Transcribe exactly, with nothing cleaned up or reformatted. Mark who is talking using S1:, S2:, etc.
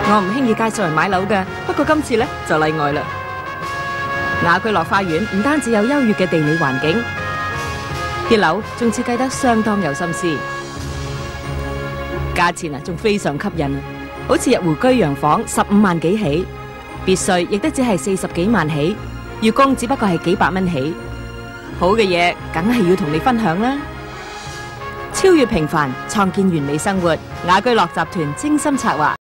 S1: 我唔輕易介紹人買樓嘅，不過今次呢就例外啦。雅居樂花園唔單止有優越嘅地理環境，啲樓仲設計得相當有心思，價錢啊仲非常吸引啊！好似入戶居洋房十五萬幾起，別墅亦都只係四十幾萬起，月供只不過係幾百蚊起。好嘅嘢梗係要同你分享啦！超越平凡，創建完美生活，雅居樂集團精心策劃。